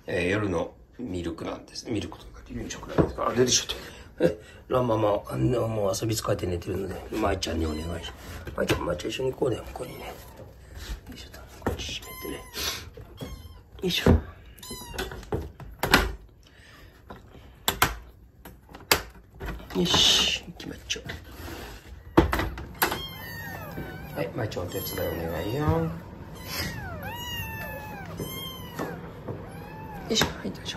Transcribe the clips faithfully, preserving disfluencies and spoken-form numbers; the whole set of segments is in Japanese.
えー、夜のミルクなんです。ミルクとか夕食なんですが、出てきちゃって。ランママ、あの、もう遊び疲れて寝てるので、舞ちゃんにお願いします。舞ちゃん、舞ちゃん一緒に行こうね、ここにね。よいしょと、こっち閉めてね。よいしょ。よし、行きましょう。はい、舞ちゃんお手伝いお願いよ。よいしょ、はい、どうぞ。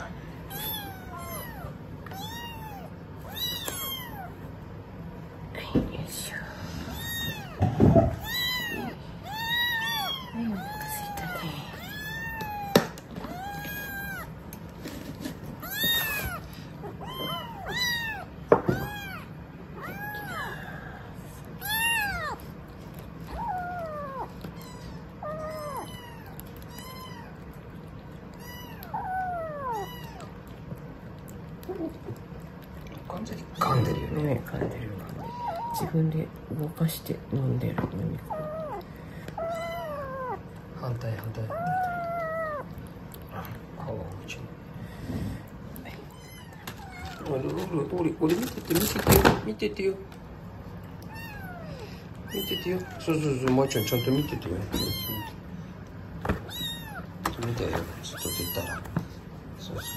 完全に噛んでるよね。 ね、噛んでる。自分で動かして飲んでる。 反対反対。あ、顔が落ちる。俺俺俺見てて見ててよ見ててよ見ててよ。そうそうそう、まいちゃんちゃんと見ててよ。見てよ、外出たら。そうそうそう。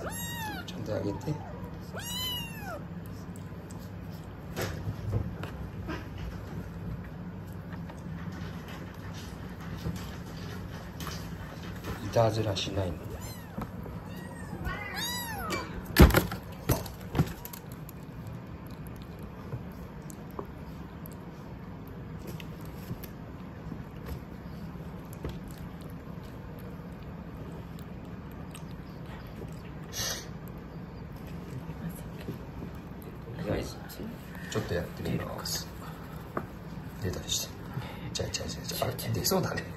ちゃんとあげて。いたずらしないの。ちょっとやってみます。出たりして。じゃあじゃあじゃあじゃあ、あ、出そうだね。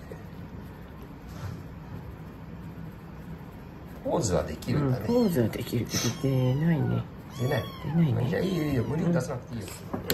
ポーズはできるんだね。 うん、ポーズはできるけど出ないね。 出ない。 出ないね。 いや、いいよいいよ、無理に出さなくていいよ。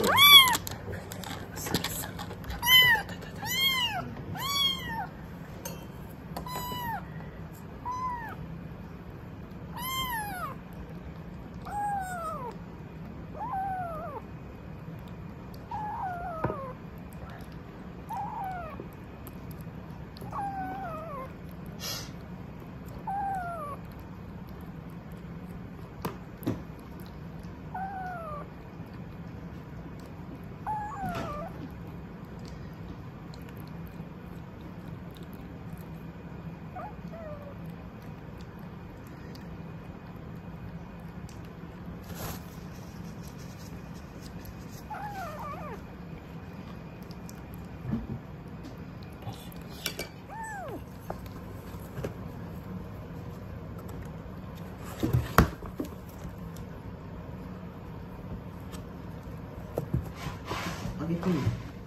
あげてみる。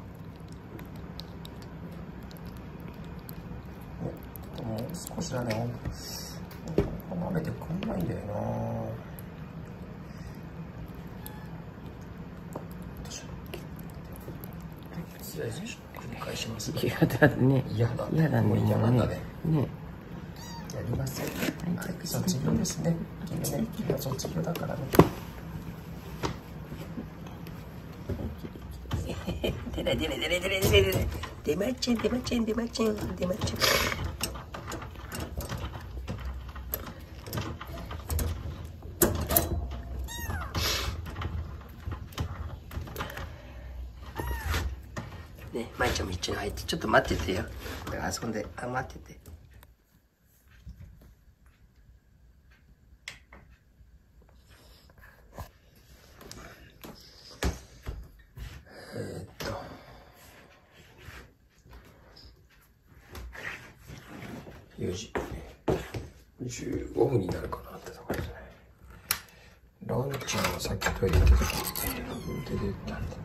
もう少しだね。離れてくんないんだよな。繰り返します。 嫌だね。 嫌だ。 嫌だね。 嫌なんだね。 ね。 やりません。はい、卒業ですね。君ね、君は卒業だからね。出ない出ない出ない出ない出ない出ない。出まちゃん出まちゃん出まちゃん出まちゃん。ね、まいちゃんも一緒に入ってちょっと待っててよ。だから遊んで、あ、待ってて。えー、っとよじじゅうごふんになるかなってところですね。ランチはさっきトイレ行ってたから出てったんで。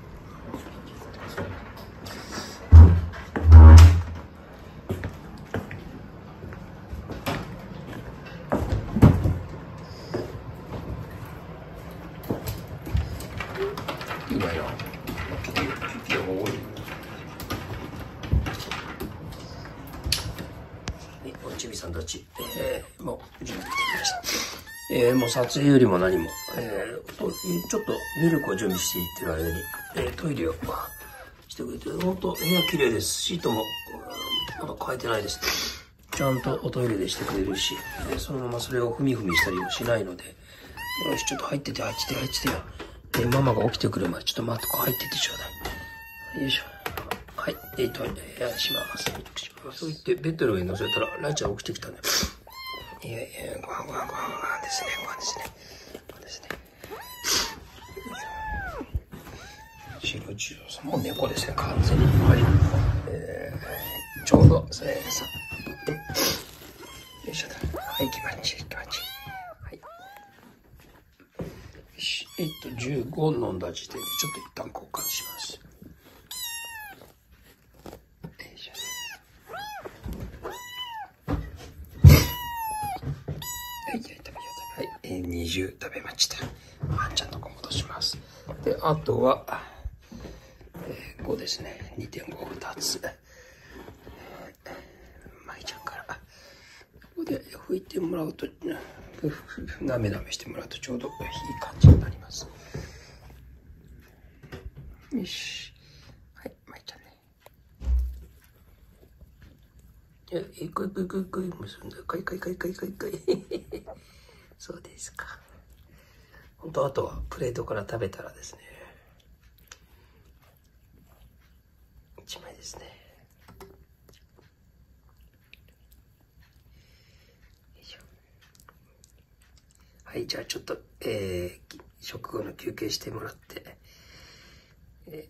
いいわよ。ピピも多い。はい、お茶ちびさんたち、えー、もう準備できました。えー、もう撮影よりも何も、えー、とちょっとミルクを準備していってる間に、えー、トイレをしてくれて、本当部屋綺麗です。シートも、まだ変えてないです。ちゃんとおトイレでしてくれるし、えー、そのままそれを踏み踏みしたりもしないので、よし、ちょっと入ってて、入ってて、入っててよ。えー、ママが起きてくる前、ちょっと待って、こう入っててちょうだい。よいしょ。はい、えー、トイレ、します。そう言って、ベッドの上に乗せたら、ライちゃん起きてきたね。いやいや、ご飯ご飯ご飯ご飯ですね、ご飯ですね。ご飯ですね。白十さんも猫ですね、完全に。はい。えー、ちょうど、それ、さ、よいしょだ。はい、気持ちいい、気持ちいい。はい。よし、えっと、じゅうご飲んだ時点で、ちょっと一旦交換します。にじゅう食べました。ワンちゃんの子戻します。で、あとは、えー、ごですね。にてんご、ふたつ。まいちゃんから。ここで拭いてもらうと、なめなめしてもらうとちょうどいい感じになります。よし。はい、まいちゃんね。え、いくいくいくいく結んで、かいかいかいかいかいかい。そうですか。本当あとはプレートから食べたらですね。一枚ですね。よいしょ。はい、じゃあちょっと、えー、食後の休憩してもらって、え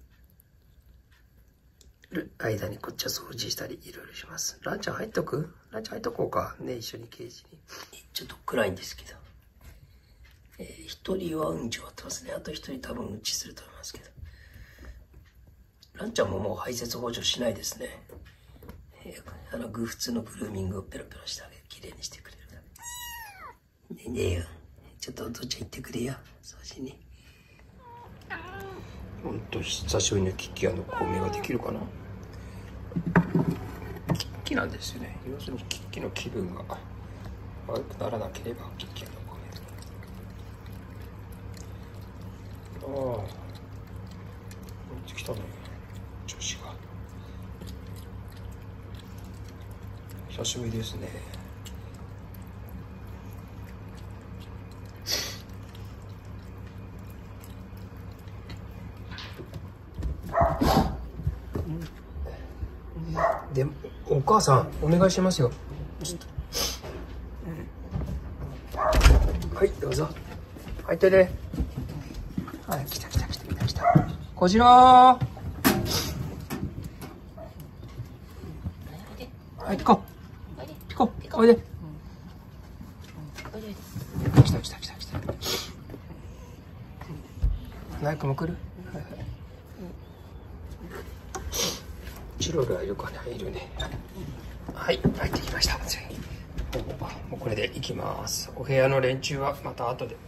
ー、間にこっちは掃除したりいろいろします。ランちゃん入っとく？ランちゃん入っとこうか。ね、一緒にケージに。ちょっと暗いんですけど。えー、一人はうんち終わってますね。あと一人多分うんちすると思いますけど。ランちゃんももう排泄補助しないですね。えー、あの、グー普通のグルーミングをペロペロしてあげる。きれいにしてくれる。ねえねえよ。ちょっとお父ちゃん行ってくれよ。掃除に。ほんと久しぶりのキッキーのコウメができるかな。キッキーなんですよね。要するにキッキーの気分が悪くならなければキッキーのコウメ。ああ、持ってきたね、調子が。久しぶりですね。で、お母さん、お願いしますよ。ちょっと。はい、どうぞ。入ってね。はい、来た来た来た来た来た。こちらー。はい、ピコ。ピコ、おいで。来た来た来た来た。ナイクも来る？はいはい。チロルはいるかな？いるね。はい、入ってきました。もうこれで行きます。お部屋の連中はまた後で。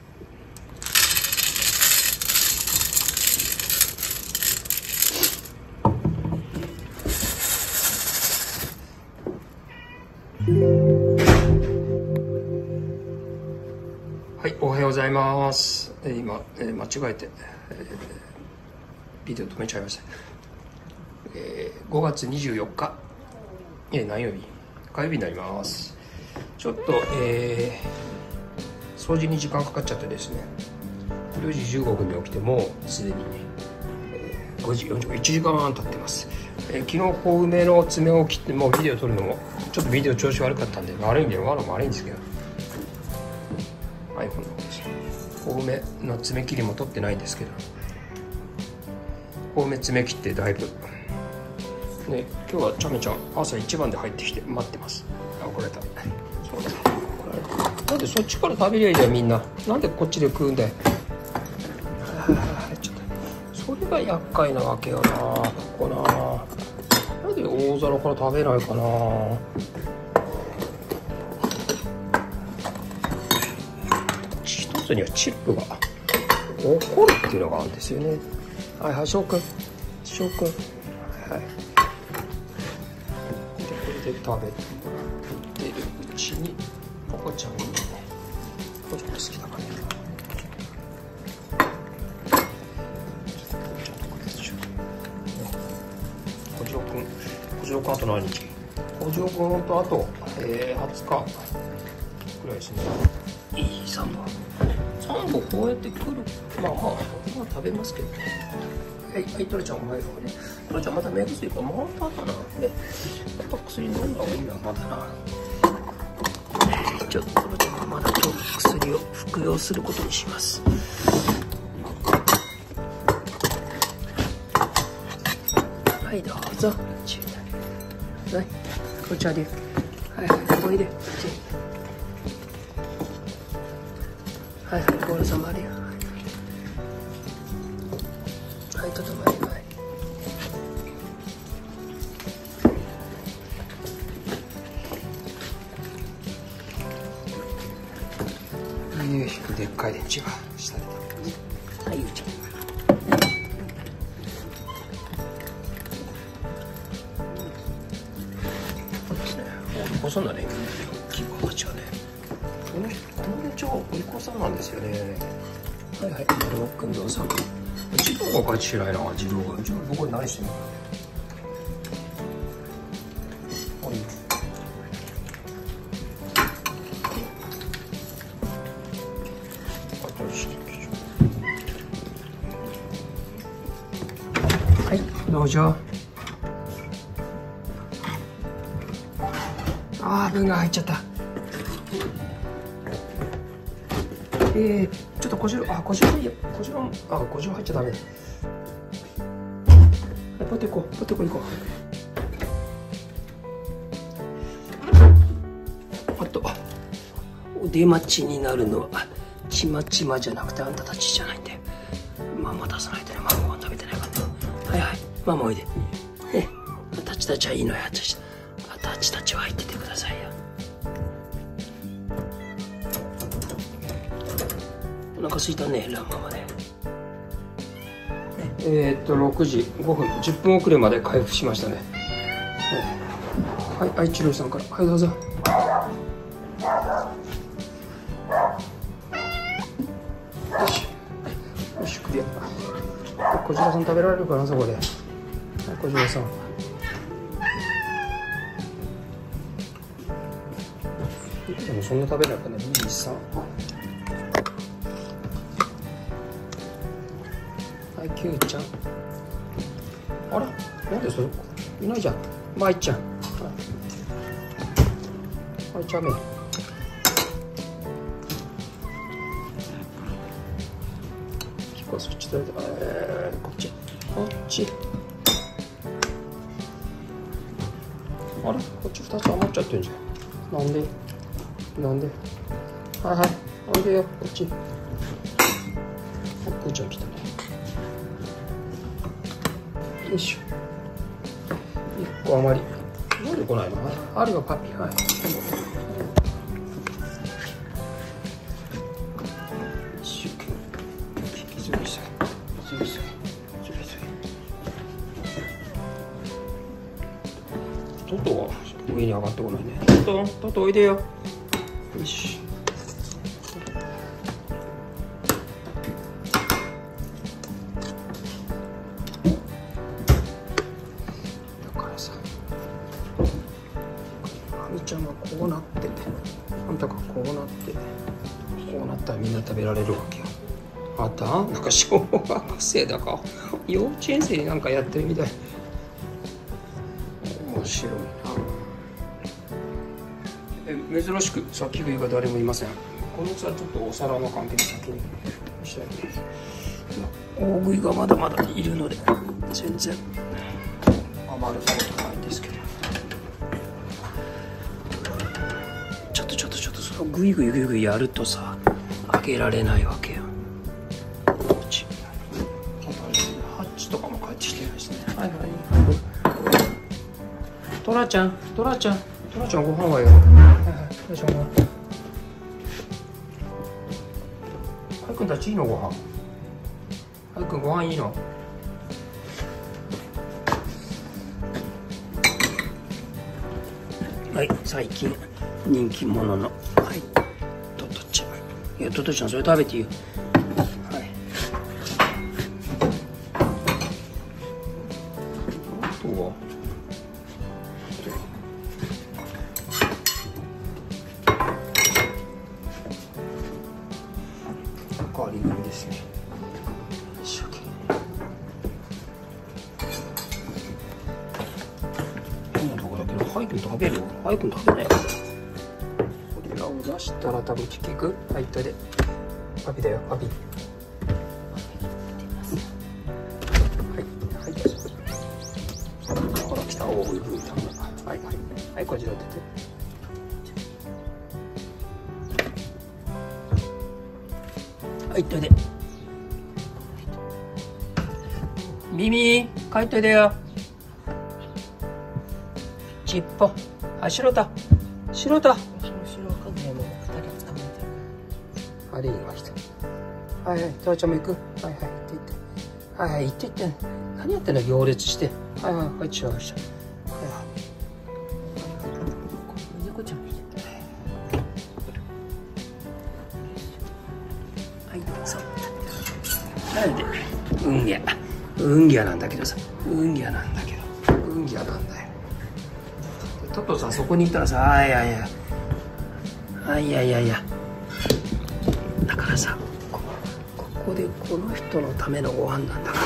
はい、おはようございます。今、えー、間違えて、えー、ビデオ止めちゃいました。えー、ごがつにじゅうよっか、えー、何曜日？火曜日になります。ちょっと、えー、掃除に時間かかっちゃってですね、よじじゅうごふんに起きてもうすでにね、えー、ごじよんじゅうご、いちじかんはん経ってます。えー、昨日小梅の爪を切ってもうビデオ撮るのもちょっとビデオ調子悪かったんで、悪いんで悪いも悪いんですけど、はい、こんなことです。小梅の爪切りも撮ってないんですけど、小梅爪切ってだいぶね、今日はちゃめちゃん朝一番で入ってきて待ってます。あ、怒られた。そうだ。怒られた。なんでそっちから食べりゃいいじゃん、みんな。なんでこっちで食うんだよ。ちょっとそれが厄介なわけよな、ここな。なんで大皿から食べないかな。一つにはチップが怒るっていうのがあるんですよね。はいはい、翔くん。翔くん。はい。で、これで食べてもらって。 うちにポコちゃんにね、ポコちゃんが好きだからね。小次郎くん、小次郎くんあと何日？小次郎くんとあと、えー、はつかくらいですね。いいさんぼん。さんぼんこうやってくる。まあまあ、まあ食べますけどね。はい、はい、トラちゃんおはようね。トラちゃんまた目薬か、まただな。え、やっぱ薬飲んだ方がいいな、まだな。ちょっとトラちゃんまだちょっと薬を服用することにします。はい、どうぞ。はい、お茶で。はいはい、おいで。はいはい、ご苦労様ありや。はい、ちょっと待って。はい。よいしょ、でっかい電池が下で。はい、ゆうちゃん。お子さんだね、希望たちはね。この人、この電池はお子さんなんですよね。はいはい、丸尾くんどうぞ。児童が帰ってきてないな、児童が。児童どこに何してんの？はい。はい、どうぞ。あー、分が入っちゃった。えー、ちょっと小次郎、あ、小次郎いいよ。小次郎、あ、小次郎入っちゃダメ。はい、ポテコ、ポテコ行こう。あと、お出待ちになるのは、ちまちまじゃなくてあんたたちじゃないんで。ママ出さないとね、ママご飯食べてないからね。はいはい、ママおいで。え、あたちたちはいいのよ、あたち。あたちたちは入っててくださいよ。お腹すいたね、ランマまで。えー、っと、ろくじごふん、じゅっぷん遅れまで回復しましたね。はい、愛知郎さんから。はい、どうぞ。よし。よし、クリア。小次郎さん食べられるかな、そこで。はい、小次郎さん。でもそんな食べないからね、ビーさん。はい、キューちゃん。あれなんでそれいないじゃん。まいちゃん。まいちゃんめ。結構そっち食べて、えー、こっち。こっち。あれこっちふたつ余っちゃってんじゃん。なんでなんではいはい。おいでよ、こっち。あ、くーちゃん来たね。よいしょ。いっこ余り。なんで来ないの？あるよ、パピー。はい。一生懸命。引きずりさい。ずりさい。ずりさい。トトは上に上がってこないね。トト、トトおいでよ。よし。だからさ、あみちゃんがこうなってて、あんたがこうなって、こうなったらみんな食べられるわけよ。あんたなんか小学生だか幼稚園生になんかやってるみたい。面白いな。え、珍しくさっき食いが誰もいません。このつはちょっとお皿の関係で先にしたいです。大食いがまだまだいるので全然余ることないんですけど、ちょっとちょっとちょっとそのグイグイグイグイやるとさ、開けられないわけよ。こっちハッチとかも帰ってきてるしね。はいはい。トラちゃん、トラちゃん、トラちゃんご飯はよ。はいはい、トラちゃんご飯。はいくんたちいいのご飯。はいくんご飯いいの。はい、最近人気者の、はい、トトちゃん。いや、トトちゃんそれ食べていいよ。はい。あとはおかわり組ですね。変なとこだけど、ハイ君食べるよ。ハイ君食べないよ。これらを出したら多分聞く。はい、いったで。パピだよ、パピ。はい、はい、どうぞ。ほら、来た。おお、いいた。はい、はい、はい、こちら出て。はい、いったで。耳、帰っといでよ。尻尾。あ、白田。白田。 後ろわかんないもん、二人捕まえてる。 あれ、今来た。はいはい、トラちゃんも行く。はいはい、行って行って。はいはい、行って行って。何やってんの、行列して。はいはい、はい、違う、違う。はいはい。 猫ちゃんも来て。 はい、そう。なんで、うんぎゃ。うんぎゃなんだけどさ。うんぎゃなんだけど。うんぎゃなんだよ。トトさんそこにいたらさ、あいやいや。あいやいやいや。だからさ、こここでこの人のためのご飯なんだから。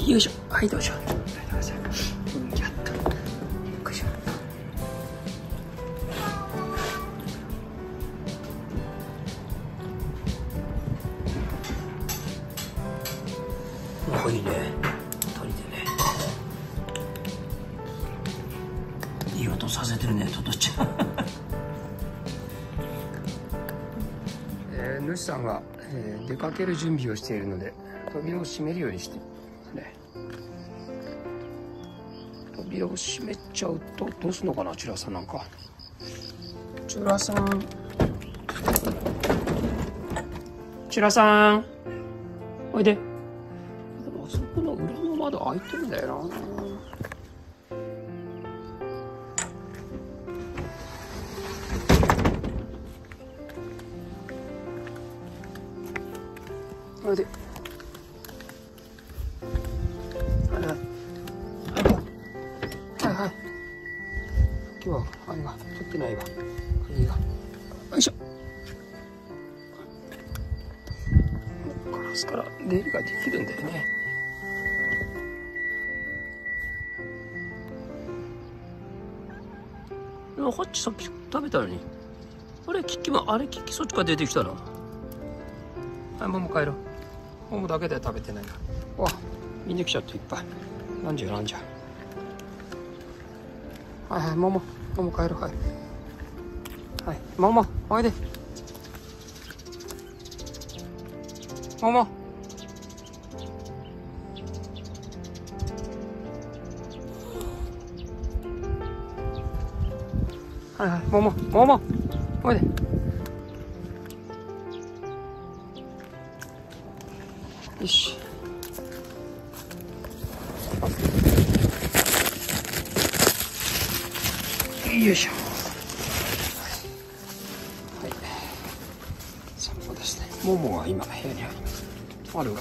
よいしょ。はい、どうしよう。だからさ、うんぎゃっと。よいしょ。あ、いいね。鳥でね。いい音させてるね、トトちゃん。えー、主さんが、えー、出かける準備をしているので、扉を閉めるようにして、ね。扉を閉めちゃうと、どうすんのかな、チュラさんなんか。チュラさん。チュラさん。おいで。あそこの裏の窓開いてるんだよな。おいで。はいはい。はいはい。今日はあれが取ってないわ。いいが。よいしょ。ガラスから出入りができるんだよね。ハッチさっき食べたのに。あれ、キッキも、あれ、キッキそっちから出てきたな。はい、もも帰ろう。ももだけで食べてないな。わ、みんな来ちゃっていっぱい。なんじゃなんじゃ。はいはい、もも、もも帰ろう。はい。はい、もも、おいで。もも。はいはい、もも、もも、おいで。よし。よいしょ。はい。散歩ですね。ももが今部屋に入ります。あるが。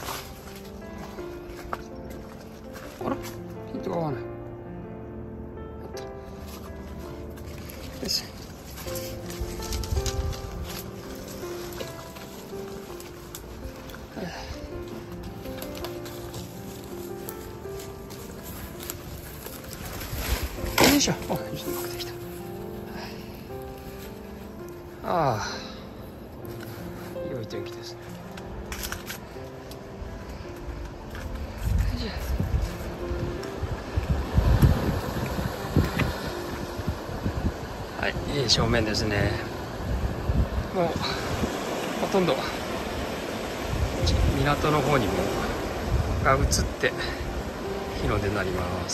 あら、ヒントが合わない。よし。よいしょ。あ、よし、うまくできた。ああ、良い天気ですね。はい、いい正面ですね。もうほとんど港の方にもが映って日の出になります。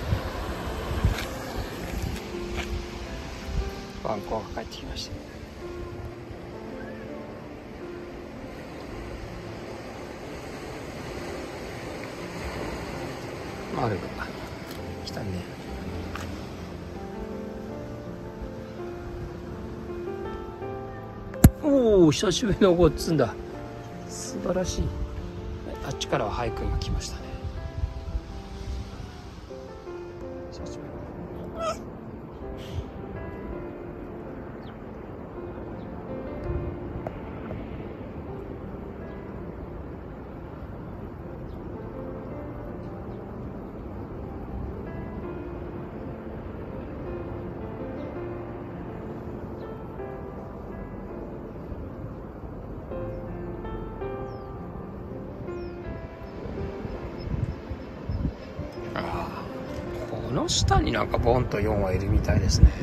ワンコが帰ってきました。マルが来たね。 おお、久しぶりのごっつんだ。素晴らしい。あっちからはハイ君が来ましたね。久しぶり。この下になんかボンとよんはいるみたいですね。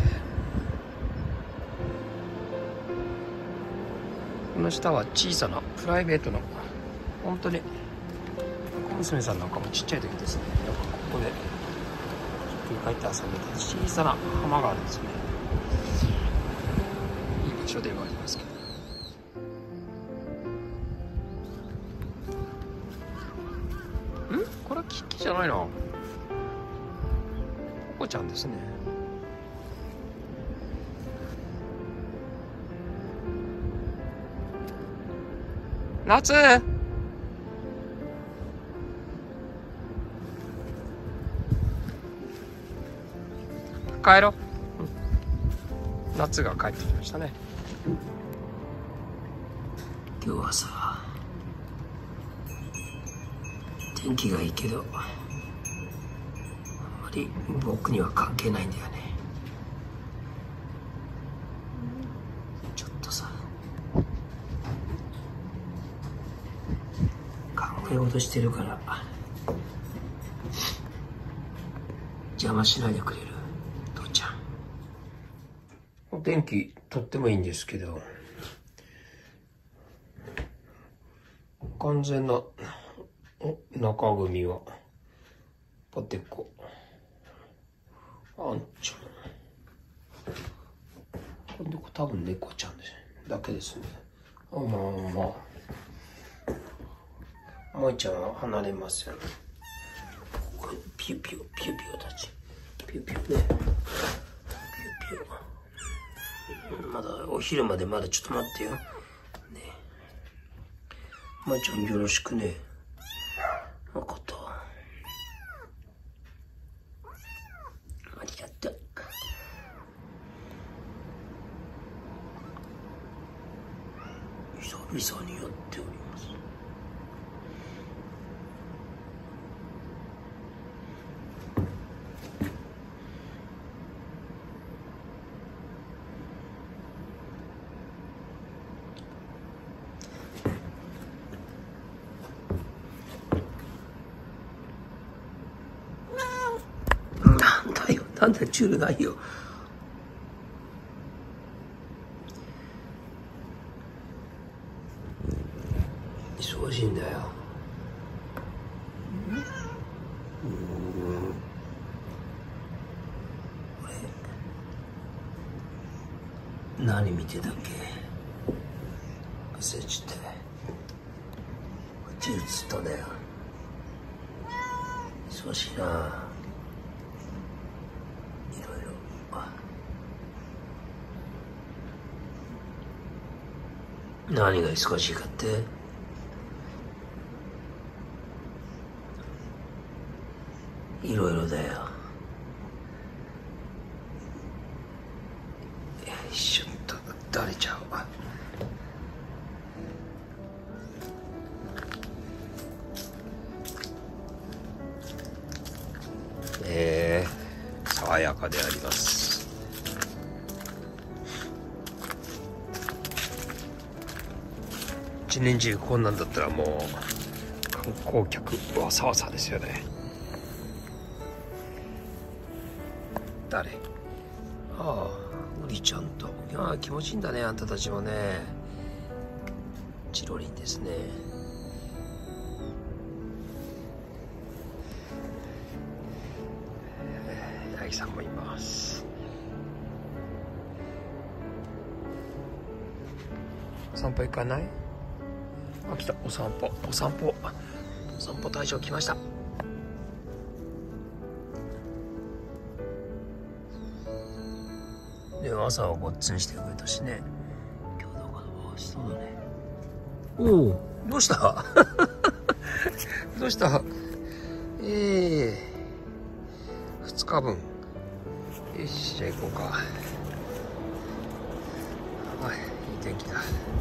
この下は小さなプライベートの本当に小娘さんなんかもちっちゃい時ですね、なんかここでひっくり返って遊んでて小さな浜があるんですね。いい場所ではありますけど。ん？これはキッキじゃないな。ココちゃんですね。夏帰ろう、うん、夏が帰ってきましたね。今日はさ、天気がいいけどあんまり僕には関係ないんだよね。ちょっとさ、考え事してるから邪魔しないでくれる？父ちゃん。お天気とってもいいんですけど、完全な中組はポテコ、あんちゃん、これ多分猫ちゃんですだけですね。あ、まあまあ萌ちゃんは離れません。これピュピュピュピュたちピュピュね、ピュピュ。まだお昼までまだちょっと待ってよね。萌ちゃんよろしくね。分かった。ありがとう。久々にやっております。なんだよ、なんだチュールないよ。忙しいんだよ。うん、俺何見てたっけ、忘れちゃった。こっち映ったんだよ。忙しいな。いろいろ。何が忙しいかって、いろいろだよ。よいしょっと、だれちゃうわ。えー、爽やかであります。一年中こんなんだったらもう観光客わさわさですよね。誰？ああ、ウリちゃんと。いや、気持ちいいんだね、あんたたちもね。チロリンですね。ヤギさんもいます。お散歩行かない？あ、来た。お散歩、お散歩、お散歩大将来ました。で、朝はごっつんしてくれたしね。今日どこだ？ したね。おお、どうしたどうしたええー、ふつかぶん。よし、じゃあ行こうか。はい、いい天気だ。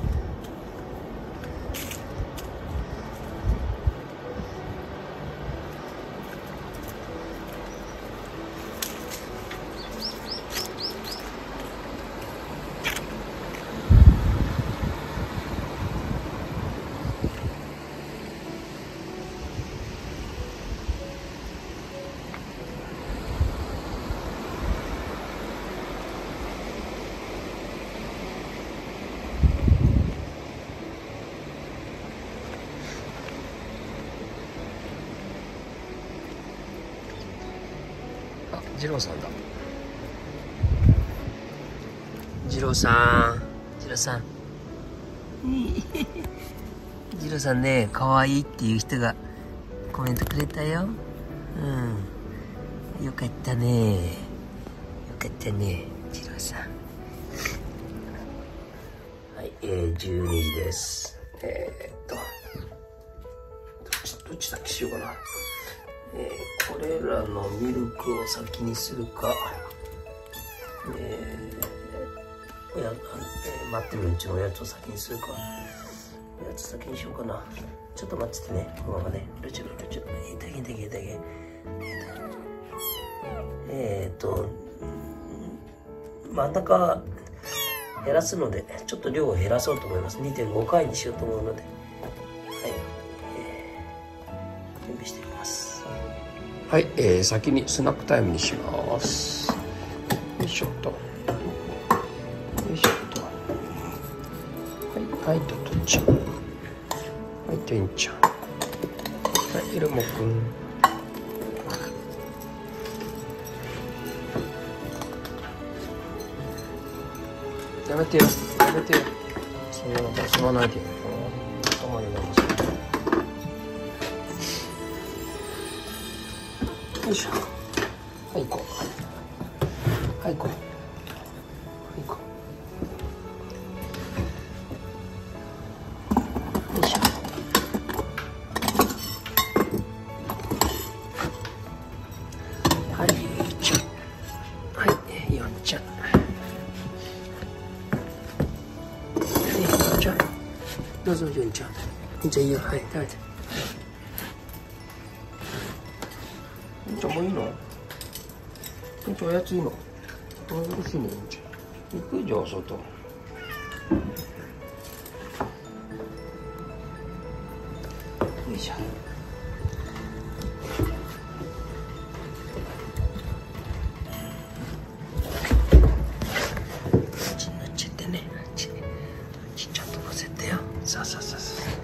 二郎さんだ。二郎さん、二郎さん。二郎さんね、可愛いっていう人がコメントくれたよ。うん。よかったね。よかったね、二郎さん。はい、えー、じゅうにじです。えー、っと、どっち、どっちだけしようかな。えー、これらのミルクを先にするか、えー、やえー、待ってるうちのおやつを先にするか、おやつ先にしようかな。ちょっと待っててね、このままね、ルチュルルチュル、いたげいたげいたげ。えーっと、真ん中減らすので、ちょっと量を減らそうと思います。にてんごかいにしようと思うので、はい、えー、準備していきます。はい、えー、先にスナックタイムにします。よいしょっと。よいしょっと。はい、はい、ととちゃん。はい、てんちゃん。はい、いるもくん。やめてよ、やめてよ。そんなの遊ばないでよ。頭に流す。よいしょ。はい、行こう。はい、行こう。はい、行こう。よいしょ。はい、ゆうちゃん。はい、よんちゃん。はい、よんちゃん。どうぞ、よんちゃん。よんちゃんいいよ。はい、食べて。よんちゃんもいいの？よんちゃんおやついいの？嬉しいね、よんちゃん。行くじゃあ、外。よいしょ。ちになっちゃってね。ちにちゃんと乗せてよ。さあさあさあさあ。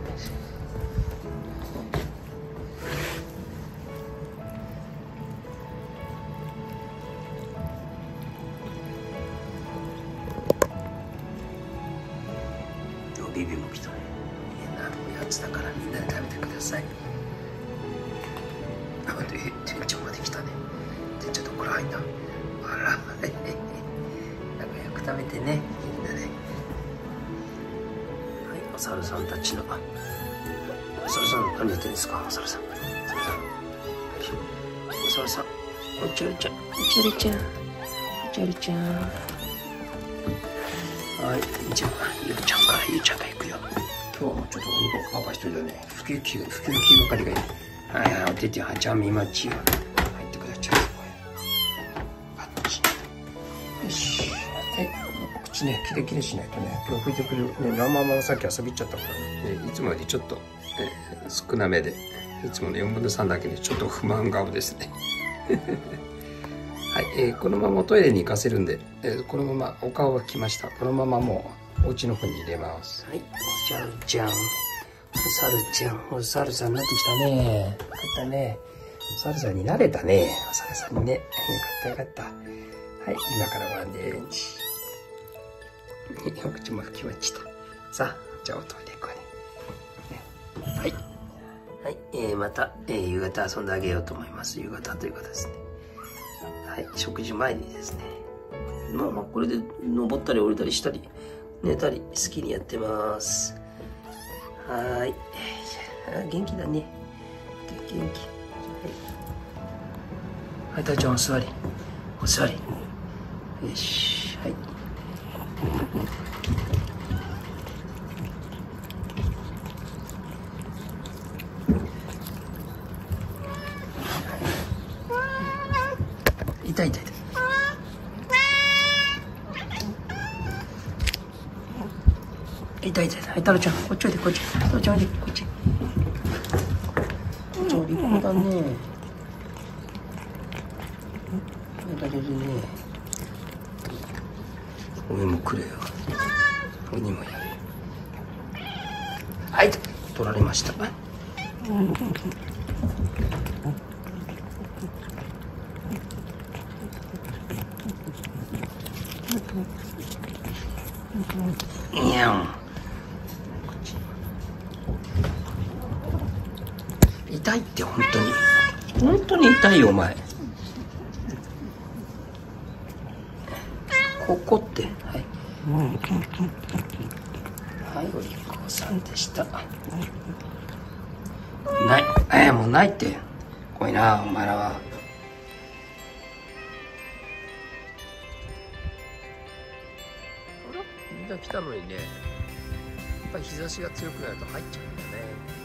ビビも来たね。みんなのおやつだからみんなで食べてください。あ、で、店長まで来たね。店長どこら入んだ。あら、仲良く食べてね、みんなで。はい、お猿さんたちの。お猿さん何やってんですか、お猿さん。お猿さん。お猿さん。おちゃるちゃん。おちゃるちゃん。おちゃるちゃん。はい、じゃあ、ゆうちゃんから、ゆうちゃんが行くよ。今日はちょっと本当、パパ一人だね。不景気、不景気係がいい。はいはい、おててはちゃんみまちよ。入ってください。あっち。よし。はい、口ね、キレキレしないとね。今日拭いてくれる。ね、ランママがさっき遊びっちゃったからね。いつもよりちょっと、えー、少なめで、いつものよんぶんのさんだけでちょっと不満顔ですね。はい、えー、このままトイレに行かせるんで、えー、このままお顔が来ました。このままもうお家の方に入れます。はい、おじゃるちゃん、お猿ちゃん、お猿さんになってきたね。よかったね。お猿さんになれたね。お猿さんにね。よかったよかった。はい、今からワンデーンチ。お口も拭きました。さあ、じゃあおトイレ行こうね。ね、はい。はい、えー、また、えー、夕方遊んであげようと思います。夕方ということですね。はい、食事前にですね。まあまあ、これで登ったり降りたりしたり、 寝たり好きにやってます。はーい。あ、元気だね。元気。はい、たーちゃんお座り。お座り。よし。はい。痛い痛い痛い。痛い痛い痛い。はい、太郎ちゃん、こっちおいで、こっち。太郎ちゃんおいで、こっち。太郎ちゃん、立派だね。やられるね。俺もくれよ。俺にもやる。はい、取られました。いやん。痛いって本当に本当に痛いよお前。ここってはいはい、お利口さんでした。ないえー、もうないって。怖いなお前らは。みんな来たのにね、やっぱり日差しが強くなると入っちゃうんだよね。